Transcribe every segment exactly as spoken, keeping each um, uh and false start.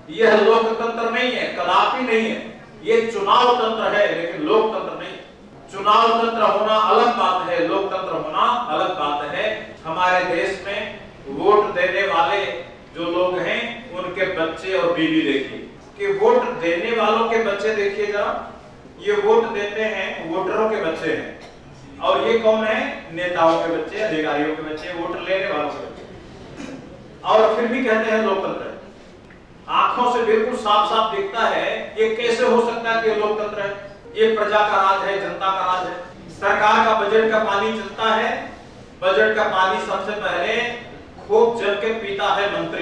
यह लोकतंत्र नहीं है, कदापि नहीं है। ये चुनाव तंत्र है, लेकिन लोकतंत्र नहीं। चुनाव तंत्र होना अलग बात है, लोकतंत्र होना अलग बात है। हमारे देश में वोट देने वाले जो लोग हैं, उनके बच्चे और बीवी देखिए कि वोट देने वालों के बच्चे देखिए जरा, ये वोट देते हैं वोटरों के बच्चे हैं, और ये कौन है? नेताओं के बच्चे, अधिकारियों के बच्चे, वोट लेने वालों के बच्चे, और फिर भी कहते हैं लोकतंत्र। आंखों से बिल्कुल साफ साफ दिखता है ये कैसे हो सकता है कि लोकतंत्र है। ये प्रजा का राज है, जनता का राज है। सरकार का बजट का पानी चलता है, बजट का पानी सबसे पहले खूब जम के पीता है मंत्री,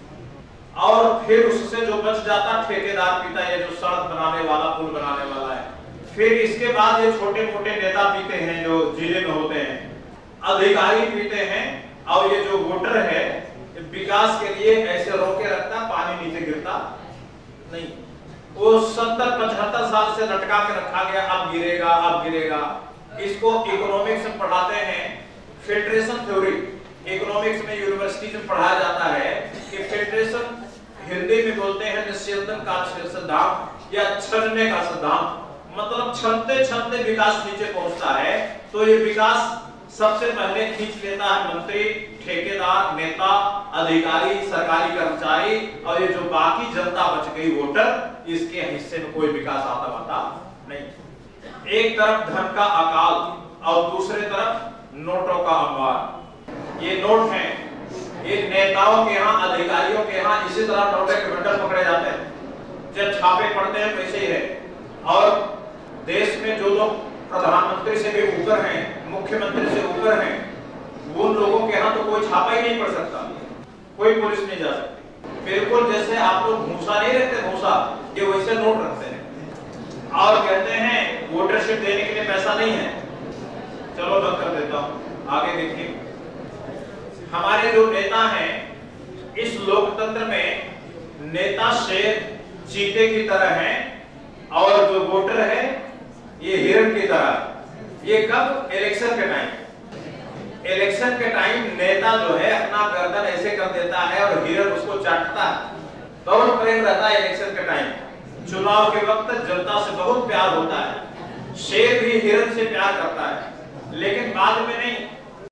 और फिर उससे जो बच जाता ठेकेदार पीता है, जो सड़क बनाने वाला, पुल बनाने वाला है। फिर इसके बाद ये छोटे मोटे नेता पीते हैं जो जिले में होते हैं, अधिकारी पीते हैं, और ये जो वोटर है विकास के लिए ऐसे रोके रखता, पानी नीचे गिरता नहीं। वो सत्तर पचहत्तर साल से लटका के रखा गया, अब गिरेगा अब गिरेगा। इसको इकोनॉमिक्स में पढ़ाते हैं, फिल्ट्रेशन थ्योरी। इकोनॉमिक्स में यूनिवर्सिटी में पढ़ाया जाता है कि फिल्ट्रेशन हिंदी में बोलते हैं निस्यंदन का सिद्धांत या छनने का सिद्धांत। मतलब छनते छनते विकास नीचे पहुंचता है। तो ये विकास सबसे पहले खींच लेता है मंत्री, ठेकेदार, नेता, अधिकारी, सरकारी कर्मचारी, और ये जो बाकी जनता बच गई वोटर, इसके हिस्से में कोई विकास आता पाता नहीं। एक तरफ धन का अकाल और दूसरे तरफ नोटों का अंबार। ये नोट हैं, ये नेताओं के यहाँ, अधिकारियों के यहाँ इसी तरह नोटों के बंडल पकड़े जाते हैं। जब छापे पड़ते हैं वैसे ही है। और देश में जो लोग प्रधानमंत्री से भी ऊपर हैं, मुख्यमंत्री से ऊपर हैं, उन लोगों के यहाँ तो कोई छापा ही नहीं पड़ सकता, कोई पुलिस नहीं जा सकती। बिल्कुल जैसे आप लोग भूसा नहीं रखते, भूसा, ये वैसे नोट रखते हैं और कहते हैं वोटरशिप देने के लिए पैसा नहीं है। चलो बंद कर देता हूँ, आगे देखिए। हमारे जो नेता हैं इस लोकतंत्र में, नेता शेर चीते की तरह हैं, और जो वोटर है ये हिरण की तरह। ये कब? इलेक्शन के टाइम। इलेक्शन के टाइम नेता जो है अपना गर्दन ऐसे कर देता है और हिरण उसको चाटता है। बहुत प्रेम रहता है इलेक्शन के टाइम। चुनाव के वक्त जनता से बहुत प्यार होता है। शेर भी हिरण से प्यार करता है, लेकिन बाद में नहीं।